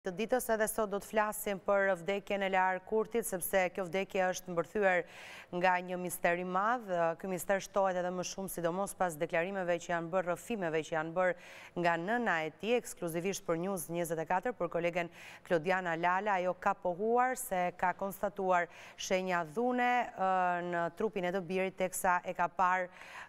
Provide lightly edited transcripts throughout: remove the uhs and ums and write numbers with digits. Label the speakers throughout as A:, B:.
A: Të ditës edhe sot do të flasim për vdekjen e Lar Kurtit, sepse kjo vdekje është mbërthyer nga një mister i madh. Ky mister shtohet edhe më shumë, sidomos pas deklarimeve që janë bërë, rrëfimeve që janë bërë nga nëna e tij, ekskluzivisht për News 24, për kolegen Klodiana Lala. Ajo ka pohuar se ka konstatuar shenja dhune në trupin e të birit, teksa e ka parë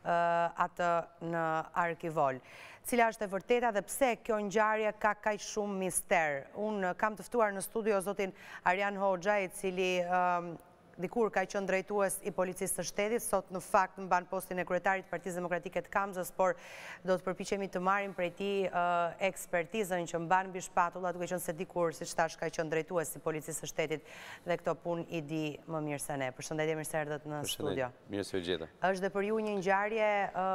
A: atë në Arkivol. Cila është e vërteta dhe pse kjo ngjarje ka kaq shumë mister? Unë kam të ftuar në studio zotin Arjan Hoxha, i cili dikur ka qenë drejtues i policisë së shtetit, sot në fakt mban postin e kryetarit të Partisë Demokratike të Kamzës, por do të përpiqemi të marrim prej tij ekspertizën që mban mbi shpatulla, duke qenë se dikur, siç thash, ka qenë drejtues i policisë së shtetit dhe këto punë i di më mirë se ne. Përshëndetje, mirë se erdhët në studio.
B: Mirë se u gjeta.
A: Është dhe për ju një ngjarje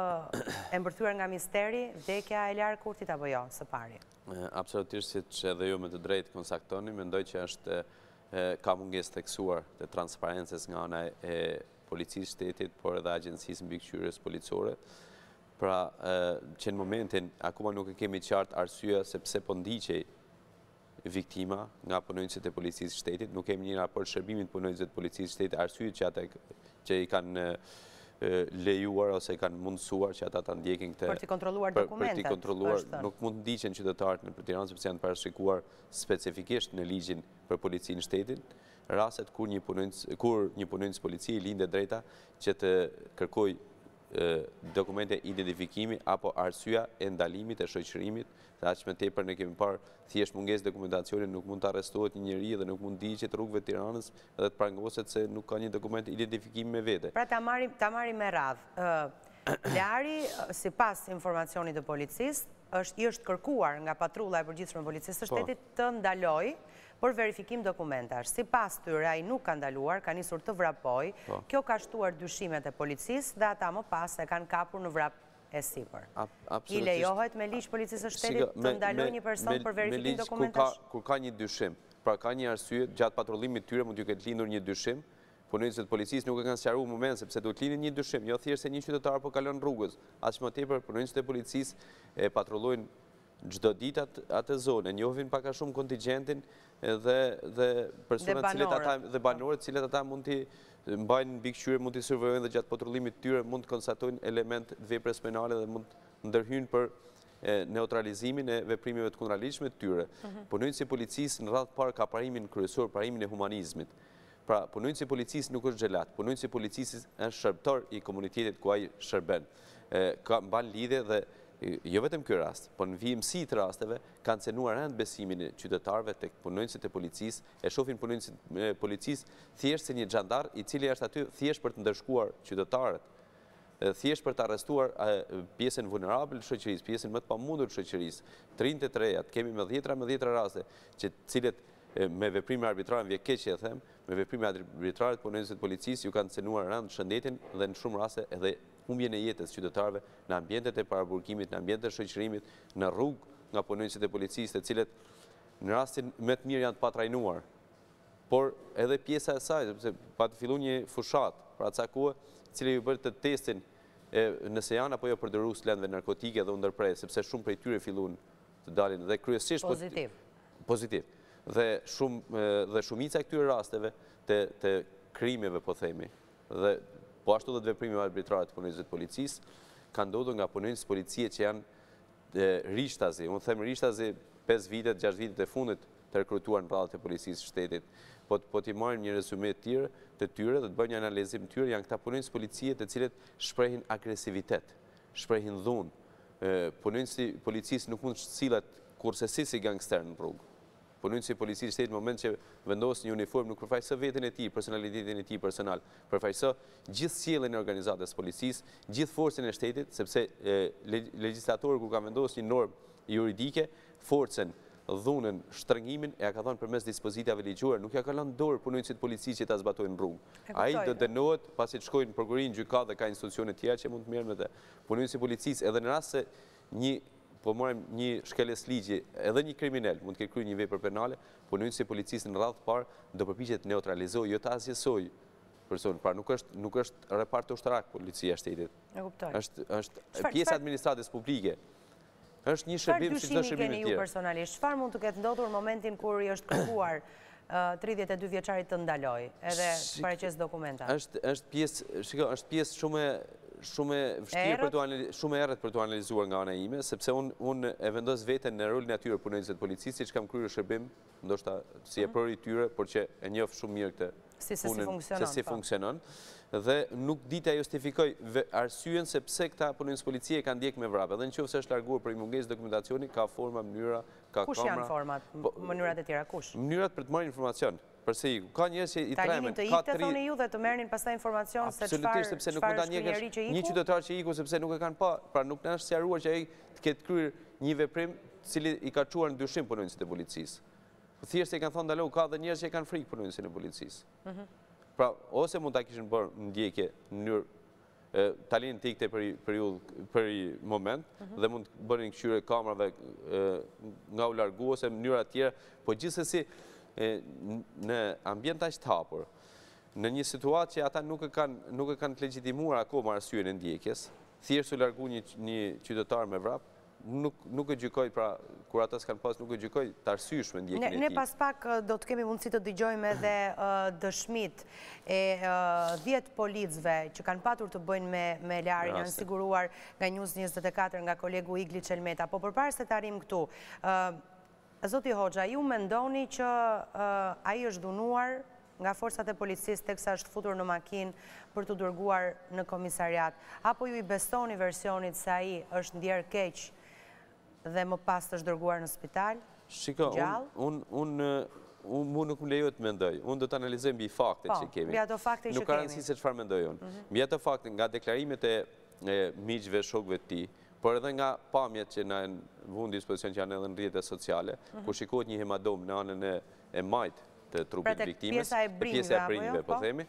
A: e mbërthyer nga misteri, vdekja e Lar Kurtit apo jo, së pari?
B: Absolutisht, siç edhe ju me të drejtë konstaktoni, mendoj që është ka mungesë theksuar të transparencës nga ana e policisë shtetit, por edhe agjencisë mbikëqyrjes policore. Pra, që në momentin akoma nuk e kemi qartë arsyeja sepse po ndiqej viktima nga punonjësit e policisë shtetit, nuk kemi një raport shërbimi të punonjësve të policisë shtetit, arsyet që i kanë lejuar ose kanë mundësuar që ata ta ndjekin këtë
A: për të kontrolluar dokumentat.
B: Për të kontrolluar, nuk mund të ndiqen qytetarët në Tiranë sepse janë parashikuar specifikisht në ligjin për policinë shtetit, rastet kur një punonjës policie lindet drejta që të kërkoj dokumente identifikimi apo arsyeja e ndalimit e shoqërimit, dhe aq më tepër ne kemi parë thjesht mungesë dokumentacioni, nuk mund të arrestohet një njeri dhe nuk mund të ndiqet rrugëve të Tiranës dhe të prangoset se nuk ka një dokument identifikimi me vete.
A: Pra ta marrim me radhë. Lari, sipas informacionit të policisë, është kërkuar nga patrulla e përgjithshme e policisë së shtetit të ndalojë për verifikim dokumentash. Sipas tyre, ai nuk ka ndaluar, ka nisur të vrapoj. Kjo ka shtuar dyshimet e policisë dhe ata më pas e kanë kapur në vrap e sipër. I lejohet me ligj policisë së shtetit të ndalojë një person për verifikim dokumentash?
B: Kur ka një dyshim, pra ka një arsye, gjatë patrullimit tyre mund t'ju ketë lindur një dyshim, punonjësit e policisë nuk e kanë sqaruar në moment sepse do të linin një dyshim, jo thjesht se një qytetar po kalon rrugës. Aq më tepër punonjësit e policisë e patrullojnë çdo ditë atë zonë, njohin pak a shumë kontingjentin dhe personat dhe banorët cilët ata mund t'i mbajnë mbikëqyrje, mund t'i survejojnë dhe gjatë patrullimit të tyre mund të konstatojnë element të veprës penale dhe mund të ndërhyjnë për neutralizimin e veprimeve të kundërligjshme të tyre. Punonjësi i policisë në radhë parë ka parimin kryesor, parimin e humanizmit. Pra, punonjësi i policisë nuk është xhelat, punonjësi i policisë është shërbëtor i komunitetit ku ai shërben. Mban lidhje dhe jo vetëm ky rast, por në vijimësi të rasteve kanë cenuar rënd besimin e qytetarëve tek punonjësit e policisë, e shohin punonjësit e policisë thjesht si një xhandar i cili është aty thjesht për të ndërshkuar qytetarët, thjesht për të arrestuar pjesën vulnerabël të shoqërisë, pjesën më të pamundur të shoqërisë. Trinjtë e rejat, kemi me dhjetra raste që cilët me veprime arbitrare, vje keq që e them, me veprime arbitrare të punonjësit të policisë ju kanë cenuar rënd shëndetin dhe në shumë raste edhe humbjen e jetës qytetarëve në ambientet e paraburgimit, në ambientet e shoqërimit, në rrugë nga punonjësit e policisë, të cilët në rastin më të mirë janë të patrajnuar. Por edhe pjesa e saj, sepse pa të filluar një fushat, pra ca kohë, cili ju bërë të testin nëse janë apo jo përdorus lëndëve narkotike dhe u ndërprej, sepse shumë prej tyre filluan të dalin dhe kryesisht pozitiv. Dhe shumica e këtyre rasteve të krimeve, po themi, dhe po ashtu dhe të veprimeve arbitrare të punonjësve të policisë, kanë ndodhur nga punonjës policie që janë rishtazi. Unë them rishtazi 5 vitet, 6 vitet e fundit të rekrutuar në radhët e policisë shtetit. Po t'i marrim një rezume të tyre dhe të bëjmë një analizim të tyre, janë këta punonjës policie të cilët shprehin agresivitet, shprehin dhunë. Punonjësi policisë nuk mund të sillet kurse si gangster në rrugë. Punonjësi i policisë shtetit në moment që vendos një uniformë nuk përfaqëson veten e tij, personalitetin e tij personal, përfaqëson gjithë sjelljen e organizatës policisë, gjithë forcën e shtetit, sepse legjislatori kur ka vendosur një normë juridike, forcën, dhunën, shtrëngimin e ka dhënë përmes dispozitave ligjore, nuk ja ka lënë dorë punonjësit policisë që ta zbatojnë në rrugë. Ai do dënohet pasi të shkojnë në prokurorin, gjykatë dhe ka institucione të tjera që mund të merren me të. Punonjësi i policisë edhe në rast se po marrim një shkeljes ligji, edhe një kriminal mund të ketë kryer një vepër penale, punonjësi i policisë në radhë parë do përpiqet të neutralizojë, jo të asgjësojë person. Pra nuk është repart ushtarak policia e shtetit.
A: E kuptoj.
B: Është pjesë e administratës publike. Është një shërbim si çdo shërbim
A: keni ju personalisht? Çfarë mund të ketë ndodhur momentin kur i është kërkuar 32 vjeçarit të ndaloj, edhe paraqes dokumenta?
B: Është pjesë shumë e vështirë shumë e errët për t'u analizuar nga ana ime, sepse unë e vendos veten në rolin e atyre punonjësve të policisë, siç kam kryer shërbim, ndoshta si e prori tyre, por që e njoh shumë mirë këtë punën, se si funksionon. Dhe nuk di ta justifikoj arsyen se pse këta punonjës policie kanë ndjek me vrap. Edhe nëse është larguar për mungesë dokumentacioni, ka forma, mënyra, ka kamera.
A: Kush janë format, mënyrat e tjera, kush?
B: Mënyrat për të marrë informacion. Përse ka njerëz që i tremen,
A: të ikte thoni ju dhe të merrnin pastaj informacion se çfarë njeriu që iku.
B: Një qytetar që iku sepse nuk e kanë pa, pra nuk na është sqaruar që ai të ketë kryer një veprim i cili i ka çuar në dyshim punonjësit e policisë. Thjesht e kanë thënë ndalo, ka dhe njerëz që kanë frikë punonjësin e policisë. Pra, ose mund ta kishin bërë ndjekje në mënyrë talin të ikte për i moment dhe mund të bënin këshyre kamerave nga u largu ose mënyra tjera, po gjithsesi në ambient aq të hapur, në një situatë që ata nuk e kanë të legjitimuar akoma arsyeën e ndjekjes, thjesht u largu një qytetar me vrap, nuk e gjykoj, pra kur ata s'kan pas nuk e gjykoj të arsyeshme ndjekjen e tij.
A: Ne pas pak do të kemi mundësi të dëgjojmë edhe dëshmit e 10 policëve që kanë patur të bëjnë me larin, janë siguruar nga News 24 nga kolegu Igli Çelmeta. Po përpara se të arrim këtu, zoti Hoxha, ju mendoni që ai është dhunuar nga forcat e policisë teksa është futur në makinë për të dërguar në komisariat, apo ju i besoni versionit se ai është ndjer keq dhe më pas të është dërguar në spital?
B: Shiko, unë nuk më lejohet të mendoj. Unë do të analizoj mbi faktet që kemi.
A: Mbi ato fakte që kemi.
B: Nuk ka rëndësi se çfarë mendoj unë. Mbi ato fakte nga deklarimet e miqve, shokëve të tij, por edhe nga pamjet që na vënë dispozicion që janë edhe në rrjetet sociale, ku shikohet një hemadom në anën e majt të trupit viktimës, pjesa e brinjve, po themi.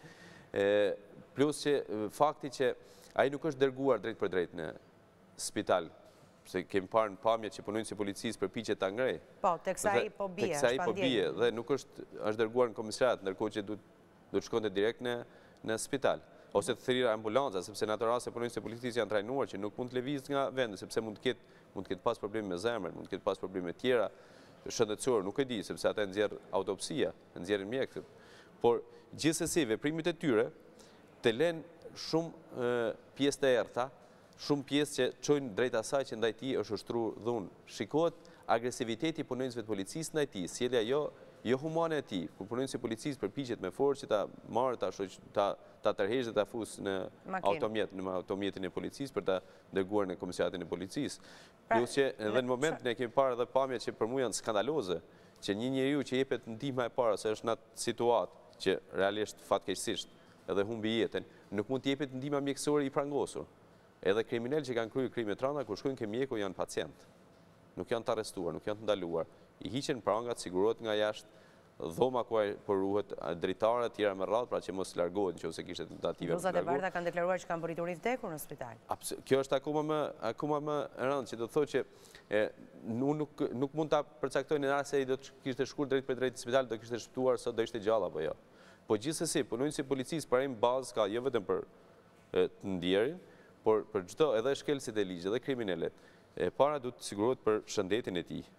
B: Plus që fakti që ai nuk është dërguar drejt për drejt në spital, se kemi parë në pamjet që punojnësi policisë përpiqet ta ngrej.
A: Po, teksa ai po bie,
B: dhe nuk është dërguar në komisariat, ndërkohë që duhet të shkonte direkt në spital. Ose të thirrë ambulanca, sepse në ato raste punonjësit e policisë janë trajnuar që nuk mund të lëviz nga vendi, sepse mund të ketë pas probleme me zemrën, mund të ketë pas probleme tjera shëndetësore, nuk e di, sepse ata nxjerr autopsia, nxjerrin mjekët. Por gjithsesi veprimet e tyre të lënë shumë pjesë të errta, shumë pjesë që çojnë drejt asaj që ndaj tij është ushtruar dhunë. Shikohet agresiviteti i punonjësve të policisë ndaj tij, sjellja jo humane e tij, kur punonjësi i policisë përpiqet me forcë që ta marrë, ta tërheqë dhe ta fusë në automjetin e policisë për ta dërguar në komisariatin e policisë. Plus që edhe në momentin e kemi parë edhe pamje që për mua janë skandaloze, që një njeriu që jepet ndihma e parë se është në atë situatë që realisht fatkeqësisht edhe humbi jetën, nuk mund të jepet ndihma mjekësore i prangosur. Edhe kriminalë që kanë kryer krime të rënda kur shkojnë ke mjeku janë pacient. Nuk janë të arrestuar, nuk janë të ndaluar. I hiqen prangat, sigurohet nga jashtë, dhoma ku përruhet dritare tjera me radhë, pra që mos largohet nëse kishte tentative.
A: Bluzat e bardha kanë deklaruar që kanë bërritur i vdekur në spital.
B: Kjo është akoma më e rëndë, që do të thotë që nuk mund ta përcaktoj në rast se ai do të kishte shkuar drejt për drejt në spital, do kishte shpëtuar sot, do ishte gjallë apo jo. Po gjithsesi, punonjësi i policisë parajm bazë ka jo vetëm për të ndjerin, por për çdo edhe shkelësit e ligjit dhe kriminalet, para duhet të sigurohet për shëndetin e tij.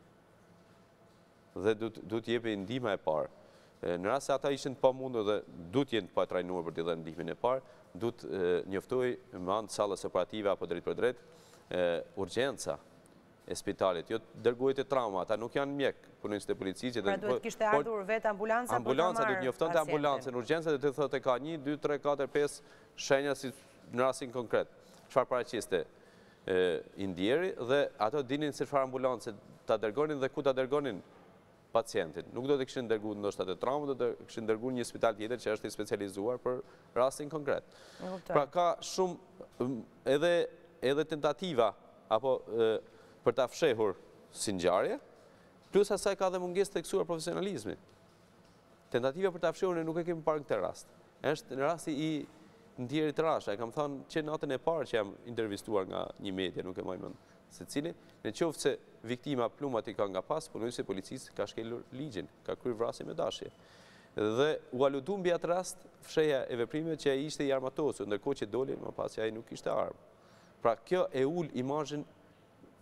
B: Dhe duhet të jepë ndihma e parë. Në rast se ata ishin të pamundur dhe duhet jenë të patrajnuar për t'i dhënë ndihmën e parë, duhet njoftoj me anë të sallës operative apo drejt për drejt urgjenca e spitalit. Jo dërgohet e trauma, ata nuk janë mjek, punonjësit e policisë.
A: Pra duhet kishte ardhur vetë ambulanca për ta marrë.
B: Ambulanca duhet njoftonte ambulancën, urgjenca do të thotë ka 1, 2, 3, 4, 5 shenja si në rastin konkret. Çfarë paraqiste i ndjeri dhe ato dinin se çfarë ambulance ta dërgonin dhe ku ta dërgonin pacientin. Nuk do të kishin dërguar ndoshta te trauma, do të kishin dërguar një spital tjetër që është i specializuar për rastin konkret. Pra ka shumë edhe tentativa apo për ta fshehur si ngjarje, plus asaj ka dhe mungesë theksuar profesionalizmi. Tentativa për ta fshehur ne nuk e kemi parë në këtë rast. Është në rasti i ndjerit Rasha, e kam thënë që natën e parë që jam intervistuar nga një media, nuk e mbaj mend se cili, në qoftë se viktima plumat i ka nga pas, punonjësi i policisë ka shkelur ligjin, ka kryer vrasje me dashje. Dhe u aludu mbi atë rast fshehja e veprimeve që ai ishte i armatosur, ndërkohë që doli më pas që ai nuk kishte armë. Pra kjo e ul imazhin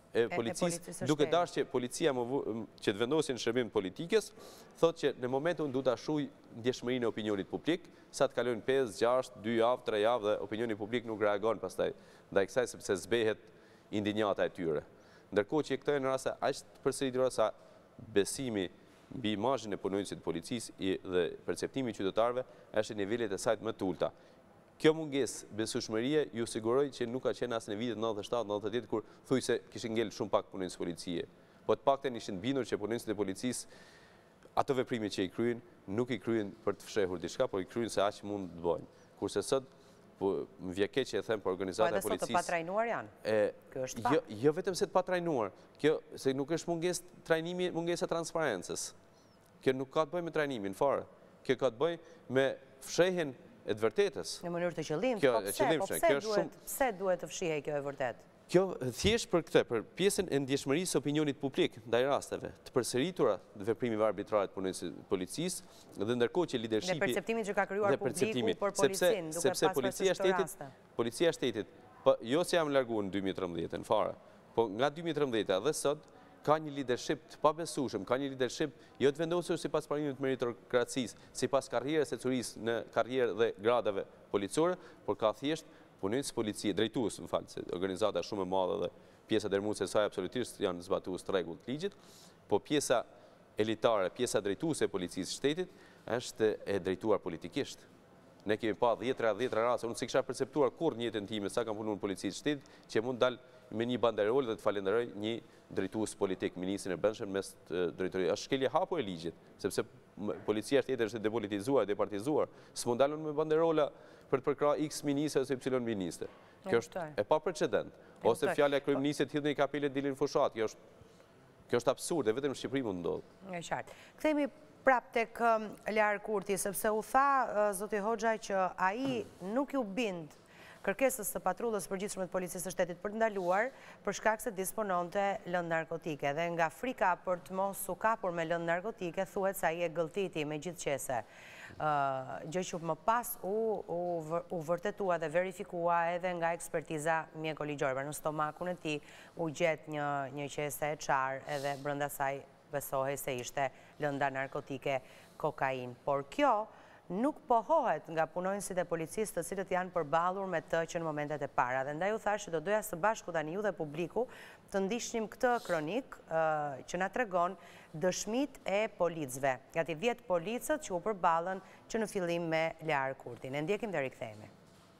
B: e policisë, duke dashur që policia që të vendosin shërbim politikës, thotë që në momentin unë du ta shuj ndjeshmërinë e opinionit publik, sa të kalojnë 5, 6, 2 javë, 3 javë dhe opinioni publik nuk reagon pastaj ndaj kësaj sepse zbehet indinjata e tyre. Ndërkohë që këto janë raste aq të përsëritura sa besimi mbi imazhin e punonjësit të policisë dhe perceptimi i qytetarëve është në nivelet e saj më të ulta. Kjo mungesë besueshmërie ju siguroj që nuk ka qenë as në vitet 97-98 kur thuj se kishin ngel shumë pak punonjës policie. Po të paktën ishin bindur që punonjësit e policisë ato veprime që i kryen nuk i kryen për të fshehur diçka, por i kryen se aq mund të bëjnë. Kurse sot më vjen keq që e them për organizata e policisë.
A: Po edhe sot të patrajnuar janë. Kjo është fakt.
B: Jo vetëm se të patrajnuar. Kjo se nuk është mungesë trajnimi, mungesa transparencës. Kjo nuk ka të bëjë me trajnimin fare. Kjo ka të bëjë me fshehjen e të vërtetës.
A: Në mënyrë të qëllimshme. Pse duhet të fshihej kjo e vërtet?
B: Kjo thjesht për këtë, për pjesën e ndjeshmërisë së opinionit publik ndaj rasteve të përsëritura të veprimeve arbitrare të punonjësit të policisë, dhe ndërkohë që lidershipi
A: në perceptimin që ka krijuar publiku për policinë, duke
B: sepse
A: policia
B: e shtetit, jo se jam larguar në 2013 fare, po nga 2013 dhe sot ka një leadership të pabesueshëm, ka një leadership jo të vendosur sipas parimit të meritokracisë, sipas karrierës së curisë në karrierë dhe gradave policore, por ka thjesht punonjës policie, drejtues, se organizata shumë e madhe dhe pjesa dërmuese e saj absolutisht janë zbatues të rregullt të ligjit, po pjesa elitare, pjesa drejtuese e policisë shtetit është e drejtuar politikisht. Ne kemi pa 10 raste, unë si kisha perceptuar kur në jetën time sa kam punuar në policisë shtetit, që mund dal me një banderol dhe të falenderoj një drejtues politik, ministrin e brendshëm mes drejtorisë. Është shkelje hapur e ligjit, sepse policia shtetit është depolitizuar, departizuar. S'mund dalun me banderola për të përkrahur X ministër ose Y ministër. Kjo është e paprecedent. Ose fjala e kryeministit hidhni në kapelen dilin fushat. Kjo është absurde, vetëm në Shqipëri mund ndodh.
A: Është qartë. Kthehemi prap tek Lar Kurti, sepse u tha zoti Hoxha që ai nuk ju bind kërkesës së patrullës përgjithshme të policisë së shtetit për të ndaluar për shkak se dispononte lëndë narkotike, dhe nga frika për të mos u kapur me lëndë narkotike thuhet se ai e gëlltiti megjithqese. Gjë që më pas u vërtetua dhe verifikua edhe nga ekspertiza mjeko-ligjore. Në stomakun e tij u gjet një qese e çarë, edhe brenda saj besohej se ishte lënda narkotike, kokain. Por kjo nuk pohohet nga punonjësit e policisë të cilët janë përballur me të që në momentet e para. Dhe ndaj u thash që do doja së bashku tani ju dhe publiku të ndiqnim këtë kronik që na tregon dëshmit e policëve. Gati 10 policët që u përballën që në fillim me Lar Kurtin. Ne ndjekim dhe rikthehemi.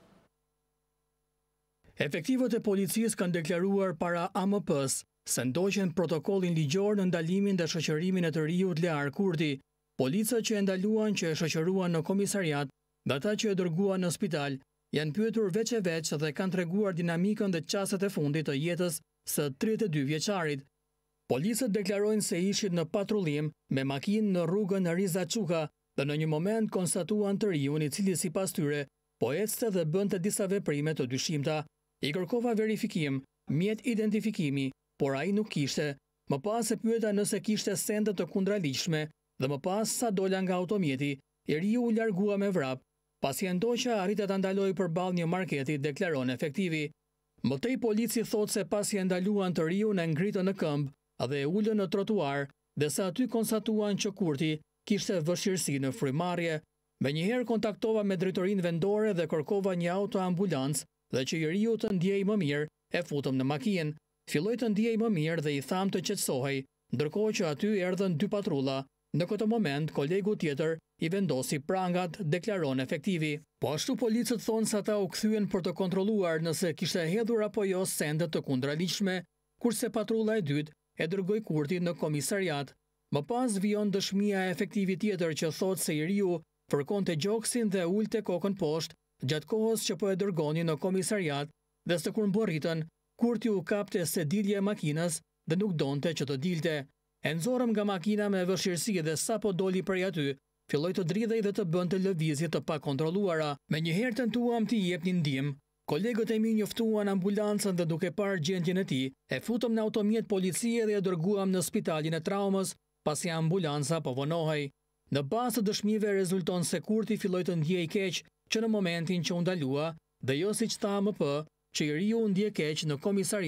C: Efektivët e policisë kanë deklaruar para AMP-s se ndoqen protokollin ligjor në ndalimin dhe shoqërimin e të riut Lar Kurti. Policët që e ndaluan, që e shoqëruan në komisariat dhe ata që e dërguan në spital janë pyetur veç e veç dhe kanë treguar dinamikën dhe çastet e fundit të jetës së 32 vjeçarit. Policët deklarojnë se ishin në patrullim me makinë në rrugën Riza Çuka dhe në një moment konstatuan të riun i cili sipas tyre po ecte dhe bënte disa veprime të dyshimta. I kërkova verifikim, mjet identifikimi, por ai nuk kishte. Më pas e pyeta nëse kishte sende të kundraligjshme dhe më pas sa dola nga automjeti, i riu u largua me vrap. Pasi e ndoqa arritet ta ndaloj përballë një marketi, deklaron efektivi. Më tej polici thot se pasi e ndaluan të riun e ngritën në këmbë dhe e ulën në trotuar, dhe sa aty konstatuan që Kurti kishte vështirësi në frymarrje. Menjëherë kontaktova me drejtorinë vendore dhe kërkova një autoambulancë dhe që i riu të ndjej më mirë, e futëm në makinë. Filloi të ndjej më mirë dhe i tham të qetësohej, ndërkohë që aty erdhën 2 patrulla. Në këtë moment, kolegu tjetër i vendosi prangat, deklaron efektivi. Po ashtu policët thonë se ata u kthyen për të kontrolluar nëse kishte hedhur apo jo sende të kundraligjshme, kurse patrulla e dytë e dërgoi Kurtin në komisariat. Më pas vijon dëshmia e efektivit tjetër që thotë se i riu fërkonte gjoksin dhe ulte kokën poshtë gjatë kohës që po e dërgonin në komisariat, dhe së kur mborritën, Kurti u kapte se dilje e makinës dhe nuk donte që të dilte. E nxorëm nga makina me vështirësi dhe sa po doli prej aty, filloi të dridhej dhe të bënte lëvizje të pakontrolluara. Menjëherë tentuam t'i jepnin ndihmë. Kolegët e mi njoftuan ambulancën dhe duke parë gjendjen e tij, e futëm në automjet policie dhe e dërguam në spitalin e traumës, pasi ambulanca po vonohej. Në bazë të dëshmive rezulton se Kurti filloi të ndjej keq që në momentin që u ndalua, dhe jo siç tha AMP, që i riu ndje keq në komisariat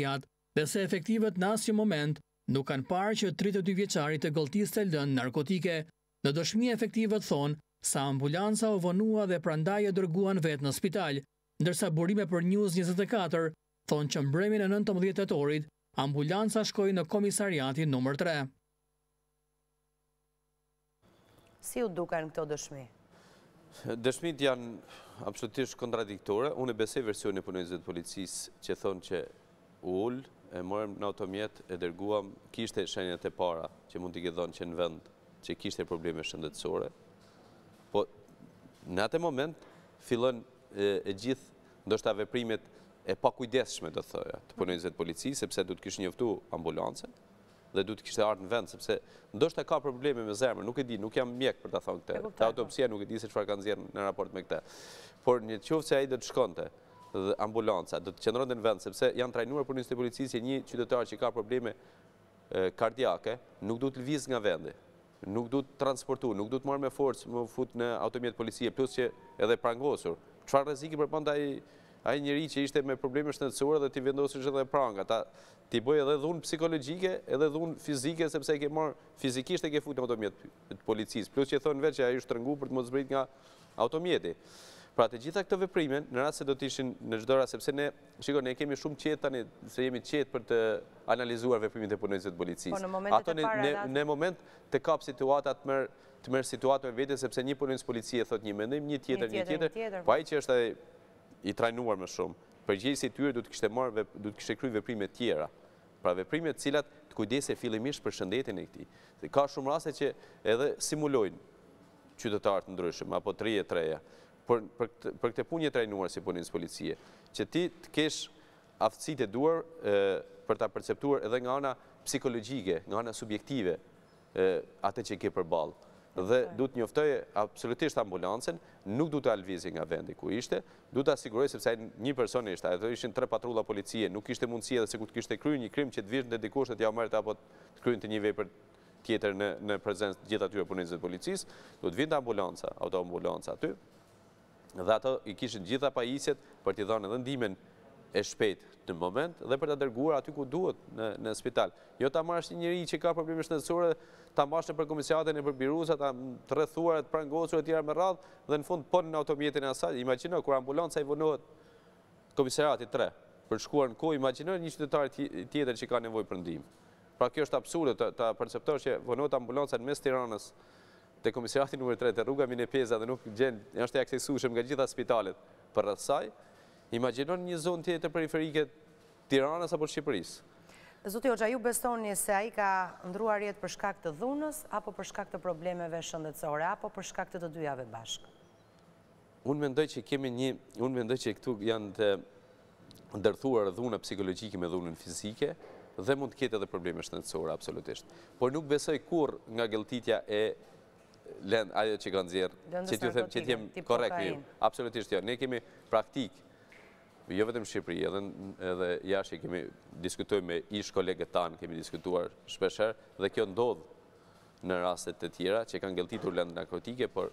C: dhe se efektivet në asnjë moment nuk kanë parë që 32 vjeçarit e golltiste lënë narkotike. Në dëshmi efektivet thonë sa ambulanca u vonua dhe prandaj e dërguan vetë në spital, ndërsa burime për News 24 thonë që mbrëmjen e 19 tetorit ambulanca shkoi në komisariatin numër 3.
A: Si u duken këto dëshmi?
B: Dëshmit janë absolutisht kontradiktore. Unë besoj versionin e punonjësve të policisë që thonë që u ul, e morëm në automjet, e dërguam, kishte shenjat e para që mund t'i dhënë që në vend që kishte probleme shëndetësore. Po në atë moment fillon e gjithë ndoshta veprimet e pakujdesshme do thoya të punonjësve të policisë, sepse duhet kishte njoftu ambulancën dhe duhet kishte ardhur në vend, sepse ndoshta ka probleme me zemrën, nuk e di, nuk jam mjek për ta thënë këtë. Ta autopsia nuk e di se çfarë kanë nxjerrë në raport me këtë. Por nëse ai do të shkonte dhe ambulanca do të qëndronte në vend, sepse janë trajnuar punonjësit e policisë që një qytetar që ka probleme kardiake nuk duhet të lëviz nga vendi. Nuk duhet transportuar, nuk duhet marrë me forcë, më fut në automjet policie, plus që edhe prangosur. Çfarë rreziqi përpanda ai njeri që ishte me probleme shëndetësore dhe ti vendosësh edhe pranga, ti bëj edhe dhunë psikologjike, edhe dhunë fizike, sepse e ke marrë fizikisht e ke fut në automjet të policisë, plus që thonë vetë që ai është trëngu për të mos zbrit nga automjeti. Pra të gjitha këto veprime, në rast se do të ishin në çdo rast, sepse ne kemi shumë qetë tani, se jemi qetë për të analizuar veprimet e punonjësve të policisë. Ato në moment të kap situata të merr situatë me vete, sepse një punonjës policie thot një mendim, një tjetër, po ai që është i trajnuar më shumë, përgjegjësi i tyre do të kishte kryer veprime të tjera. Pra veprime të cilat të kujdese fillimisht për shëndetin e këtij. Ka shumë raste që edhe simulojnë qytetarë të ndryshëm apo 33-ja. Për këtë punë e trajnuar si punonjës policie, që ti të kesh aftësitë e duar për ta perceptuar edhe nga ana psikologjike, nga ana subjektive atë që ke përballë. Dhe duhet njoftoje absolutisht ambulancën, nuk duhet të lëvizje nga vendi ku ishte, duhet të asiguroj sepse një person ishte, ato ishin 3 patrulla policie, nuk ishte mundësi edhe se ku të kishte kryer një krim që të vishte dikush të ja merrte apo të kryente një vepër tjetër në prezencë të gjithë atyre punonjësve të policisë, duhet vinte ambulanca, autoambulanca aty. Dhe ato i kishin gjitha pajisjet për t'i dhënë edhe ndihmën e shpejtë në moment dhe për ta dërguar aty ku duhet në spital. Jo ta marrësh një njeri që ka probleme shëndetësore, ta mbash për komisariatin e për Biruza, ta të rrethuar, të prangosur e tjera me radhë dhe në fund pon në automjetin e asaj. Imagjino kur ambulanca i vonohet komisariatit 3 për shkuar në kohë, imagjino një qytetar tjetër që ka nevojë për ndihmë. Pra kjo është absurde ta perceptosh që vonohet ambulanca në mes Tiranës te komisariati numër 3 te rruga Minepeza dhe nuk është e aksesueshëm nga gjitha spitalet për rreth saj. Imagjinon një zonë tjetër periferike Tiranës apo Shqipërisë.
A: Zoti Hoxha, ju besoni se ai ka ndruar jetë për shkak të dhunës apo për shkak të problemeve shëndetësore apo për shkak të dyjave bashkë?
B: Unë mendoj që këtu janë të ndërthuar dhuna psikologjike me dhunën fizike dhe mund të ketë edhe probleme shëndetësore absolutisht. Por nuk besoj kur nga gëlltitja e ajo që kanë nxjerrë, që t'ju them që t'jem korrekt, absolutisht jo. Ne kemi praktikë, jo vetëm Shqipëri, edhe jashtë kemi diskutuar me ish kolegët tanë, kemi diskutuar shpeshherë dhe kjo ndodh në raste të tjera që kanë gëlltitur lëndë narkotike, por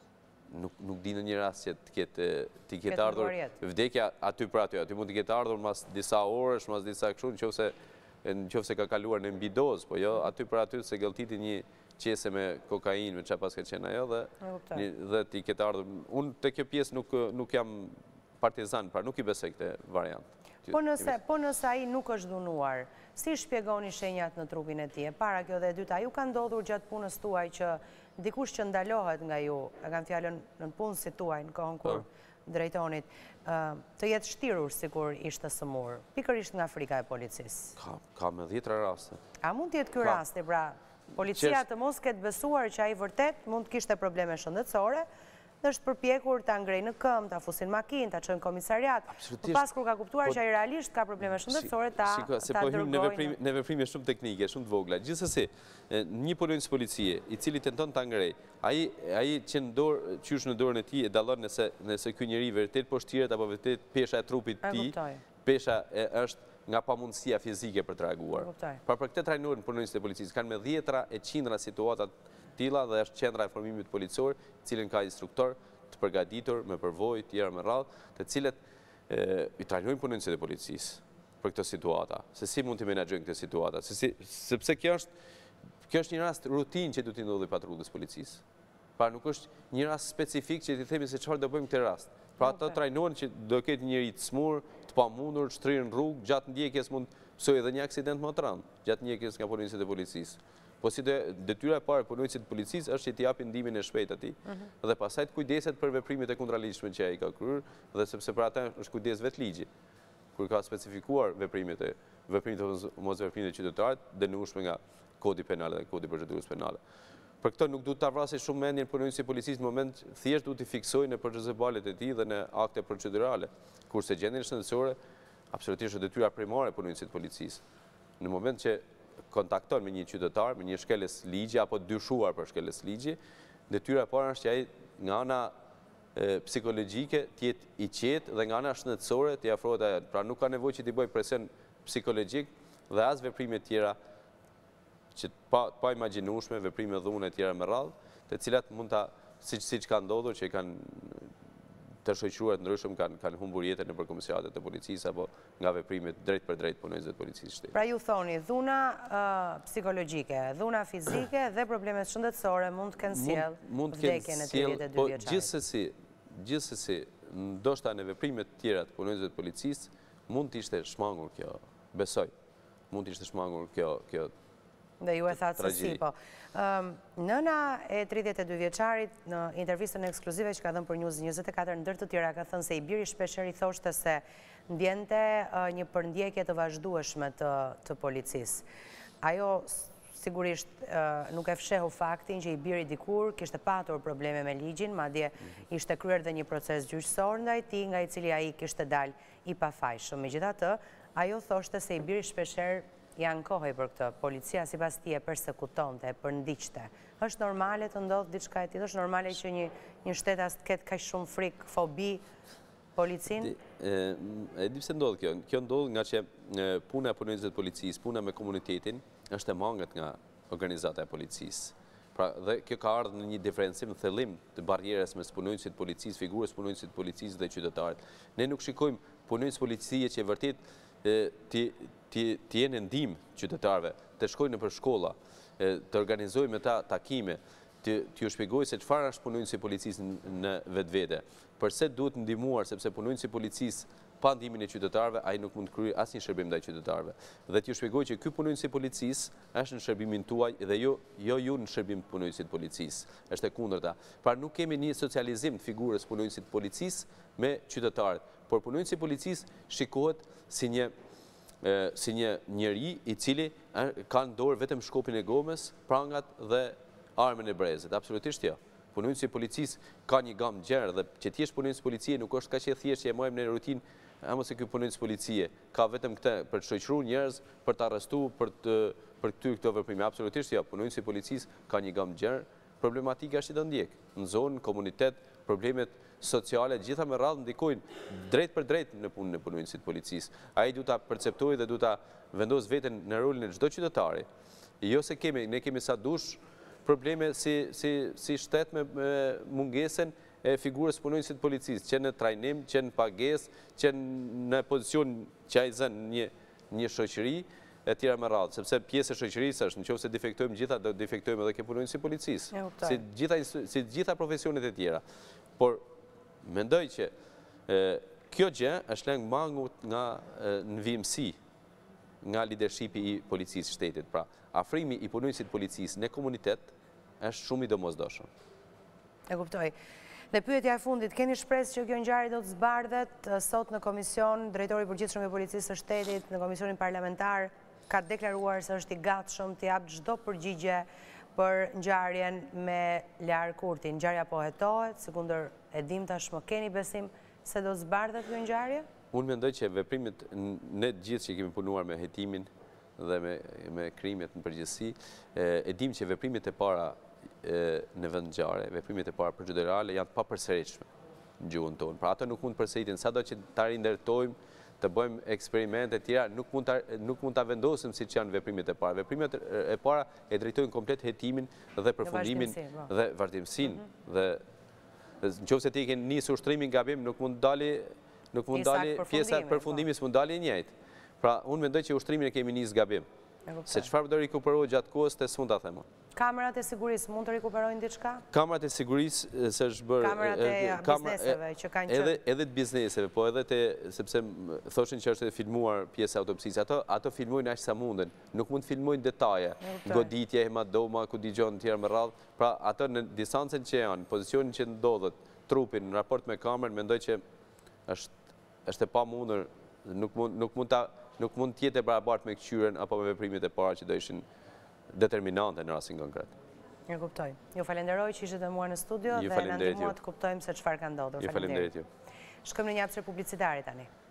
B: nuk di në një rast që të ketë ardhur vdekja aty për aty. Aty mund të ketë ardhur mas disa orësh, mas disa kështu, nëse ka kaluar në mbidozë, po jo aty për aty se gëlltiti një qese me kokainë, me çfarë pas ka qenë ajo dhe ti ketë ardhur. Unë te kjo pjesë nuk jam partizan, pra nuk i besoj këtë variant.
A: Po nëse ai nuk është dhunuar, si shpjegoni shenjat në trupin e tij? Para kjo dhe e dyta, ju ka ndodhur gjatë punës tuaj që dikush që ndalohet nga ju, e kam fjalën në punësit tuaj në kohën kur drejtonit, të jetë shtirur sikur ishte sëmur, pikërisht nga frika e policisë?
B: Ka me 10 raste.
A: A mund të jetë ky rasti, pra, policia të mos ketë besuar që ai vërtet mund të kishte probleme shëndetësore, dhe është përpjekur ta ngrejë në këmbë, ta fusin makinë, ta çojnë komisariat. Pas kur ka kuptuar që ai realisht ka probleme shëndetësore, ta dërgojnë
B: në veprime shumë teknike, shumë të vogla. Gjithsesi, një punonjës policie i cili tenton ta ngrejë, ai që qysh në dorën e tij e dallon nëse ky njeri vërtet po shtiret apo vërtet pesha e trupit të tij, pesha është nga pamundësia fizike për të reaguar. Pra për këtë trajnuar punonjësit e policisë kanë me 10 e qindra situata tilla dhe është qendra e formimit policor, cilën ka instruktor të përgatitur me përvojë tjera me radhë, të cilët i trajnojnë punonjësit e policisë. për këtë situata, se si mund të menaxhojnë këtë situata, sepse kjo është një rast rutin që du t'i ndodhi patrullës policisë. Pra nuk është një rast specifik që t'i themi se çfarë do bëjmë këtë rast. Pra ato trajnohen që do ketë njëri të smur, të pamundur, shtrirë në rrugë, gjatë ndjekjes mund pësoj edhe një aksident më të rëndë, gjatë ndjekjes nga punonjësit e policisë. Po si detyra e parë e punonjësit të policisë është që t'i japin ndihmën e shpejtë atij dhe pastaj të kujdeset për veprimet e kundërligjshme që ai ka kryer, dhe sepse për ata është kujdes vetë ligji. Kur ka specifikuar veprimet e mosveprimit të qytetarit dënueshme nga Kodi Penal dhe Kodi Procedurës Penale. Për këtë nuk duhet ta vrasë shumë mendjen punonjësit e policisë në moment, thjesht duhet t'i fiksojnë në procedurat e tij dhe në akte procedurale, kurse gjendjen shëndetësore absolutisht është detyra primare e punonjësit të policisë. Në moment që kontakton me një qytetar, me një shkelës ligji apo dyshuar për shkelës ligji, detyra e parë është që ai nga ana psikologjike të jetë i qetë dhe nga ana shëndetësore të afrohet ai. Pra nuk ka nevojë që t'i bëj presion psikologjik dhe as veprime të tjera që pa imagjinueshme, veprime dhune të tjera me radhë, të cilat mund ta siç ka ndodhur që kanë të shoqëruar të ndryshëm kanë humbur jetën nëpër komisariatet e policisë apo nga veprimet drejt për drejt punonjësve të policisë shtetit.
A: Pra ju thoni, dhuna psikologjike, dhuna fizike dhe problemet shëndetësore mund të kenë sjell vdekjen e 32
B: po
A: vjeçarit.
B: Gjithsesi, ndoshta në veprimet të tjera të punonjësve të policisë mund të ishte shmangur kjo, besoj. Mund të ishte shmangur kjo
A: Dhe ju e thatë se si, po. Nëna e 32 vjeçarit në intervistën ekskluzive që ka dhënë për News 24 ndër të tjera ka thënë se i biri shpeshherë i thoshte se ndjente një përndjekje të vazhdueshme të policisë. Ajo sigurisht nuk e fshehu faktin që i biri dikur kishte patur probleme me ligjin, madje ishte kryer dhe një proces gjyqësor ndaj tij, nga i cili ai kishte dalë i pafajshëm. Megjithatë, ajo thoshte se i biri shpeshherë janë kohë për këtë. Policia sipas tij e persekutonte, e përndiqte. Është normale të ndodhë diçka e tillë? Është normale që një shtetas të ketë kaq shumë frikë, fobi policinë?
B: E di pse ndodh kjo. Kjo ndodh nga që puna e punonjësve të policisë, puna me komunitetin është e mangët nga organizata e policisë. Pra dhe kjo ka ardhur në një diferencim në thellim të barrierës mes punonjësit të policisë, figurës punonjësit të policisë dhe qytetarit. Ne nuk shikojmë punonjës policie që vërtet të jenë ndihmë qytetarëve, të shkojnë nëpër shkolla, të organizojnë me ta takime, t'ju shpjegojë se çfarë është punonjësi i policisë në vetvete. Përse duhet ndihmuar, sepse punonjësi i policisë pa ndihmën e qytetarëve ai nuk mund të kryejë asnjë shërbim ndaj qytetarëve. Dhe t'ju shpjegoj që ky punonjës i policisë është në shërbimin tuaj dhe jo ju në shërbim të punonjësit të policisë. Është e kundërta. Pra nuk kemi një socializim të figurës punonjësit të policisë me qytetarët, por punonjësi i policisë shikohet si një njeri i cili ka në dorë vetëm shkopin e gomës, prangat dhe armën e brezit. Absolutisht jo. Punonjësi i policisë ka një gamë gjerë dhe që ti je punonjës policie nuk është kaq e thjeshtë që e marrim në rutinë, ama se ky punonjës policie ka vetëm këtë për të shoqëruar njerëz, për të arrestuar, për këtyr këto veprime. Absolutisht jo. Punonjësi i policisë ka një gamë gjerë problematika që do ndjek në zonë, komunitet, problemet sociale, gjitha me radhë ndikojnë drejt për drejt në punën e punonjësit të policisë. Ai duhet ta perceptojë dhe duhet ta vendosë veten në rolin e çdo qytetari. Jo se ne kemi sa dush probleme si shtet me mungesën e figurës punonjësit të policisë, që në trajnim, që në pagesë, që në pozicion që ai zën një shoqëri e tjera me radhë, sepse pjesë e shoqërisë është nëse defektojmë gjitha, do defektojmë edhe ke punonjësi i policisë, si gjitha profesionet e tjera. Por mendoj që kjo gjë është lënë mangut nga nënvimësi nga leadershipi i policisë shtetit. Pra, afrimi i punonjësit policisë në komunitet është shumë i domosdoshëm.
A: E kuptoj. Dhe pyetja e fundit, keni shpresë që kjo ngjarje do të zbardhet sot në komision? Drejtori i përgjithshëm i policisë së shtetit në komisionin parlamentar ka deklaruar se është i gatshëm të japë çdo përgjigje për ngjarjen me Lar Kurtin. Ngjarja po hetohet, sekundër e dim tashmë, keni besim se do zbardhet kjo ngjarje?
B: Unë mendoj që veprimet, ne gjithë që kemi punuar me hetimin dhe me krimet në përgjithësi, e dim që veprimet e para në vend ngjarje, veprimet e para procedurale janë të papërsëritshme në gjuhën tonë. Pra ato nuk mund të përsëritin, sado që ta rindërtojmë, të bëjmë eksperimente të tjera, nuk mund ta vendosim siç janë veprimet e para. Veprimet e para e drejtojnë komplet hetimin dhe përfundimin dhe vazhdimsinë. Dhe nëse ti ke nisur ushtrimin gabim, nuk mund dali pjesa përfundimit, s'mund dali e njëjtë. Pra, unë mendoj që ushtrimin e kemi nisë gabim. Se çfarë do rikuperohet gjatë kohës, te s'mund ta them.
A: Kamerat e sigurisë mund të rikuperojnë diçka?
B: Kamerat e sigurisë s'është bërë...
A: Kamerat e bizneseve që kanë qenë?
B: Edhe të bizneseve, po edhe sepse thoshin që është filmuar pjesë autopsisë. Ato filmojnë aq sa munden, nuk mund të filmojnë detaje, goditje, hematoma, ku digjon tjerë më radhë. Pra ato në distancën që janë, pozicionin që ndodhet, trupin në raport me kamerën, mendoj që është e pamundur, nuk mund të jetë e barabartë me këqyren apo me veprimet e para që do ishin determinante në rastin konkret.
A: Ju kuptoj. Ju falenderoj që ishte mua në studio dhe na ndihmuat të kuptojmë se çfarë ka ndodhur.
B: Ju falenderoj ju.
A: Shkojmë në një hapësirë publicitare tani.